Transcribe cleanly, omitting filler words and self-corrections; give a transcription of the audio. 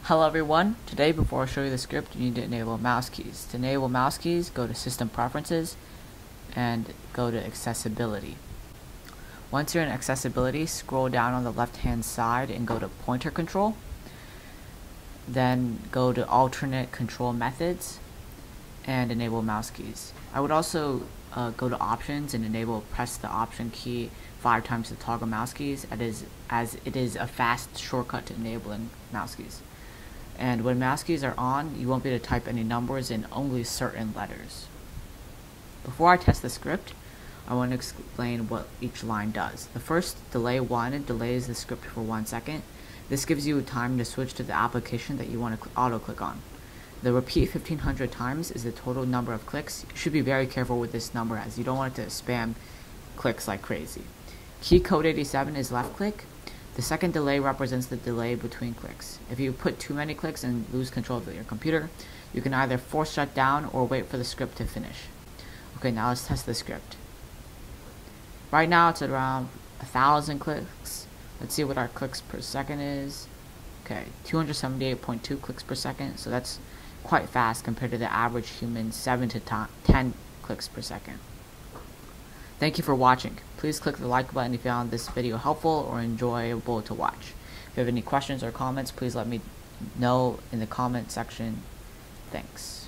Hello everyone, today before I show you the script you need to enable mouse keys. To enable mouse keys, go to System Preferences and go to Accessibility. Once you're in Accessibility, scroll down on the left hand side and go to Pointer Control. Then go to Alternate Control Methods and enable mouse keys. I would also go to Options and press the Option key 5 times to toggle mouse keys, as it is a fast shortcut to enabling mouse keys. And when mouse keys are on, you won't be able to type any numbers in only certain letters. Before I test the script, I want to explain what each line does. The first, delay 1, delays the script for 1 second. This gives you time to switch to the application that you want to auto-click on. The repeat 1500 times is the total number of clicks. You should be very careful with this number as you don't want it to spam clicks like crazy. Key code 87 is left click. The second delay represents the delay between clicks. If you put too many clicks and lose control of your computer, you can either force shut down or wait for the script to finish. Okay, now let's test the script. Right now it's at around 1,000 clicks. Let's see what our clicks per second is. Okay, 278.2 clicks per second, so that's quite fast compared to the average human 7 to 10 clicks per second. Thank you for watching. Please click the like button if you found this video helpful or enjoyable to watch. If you have any questions or comments, please let me know in the comment section. Thanks.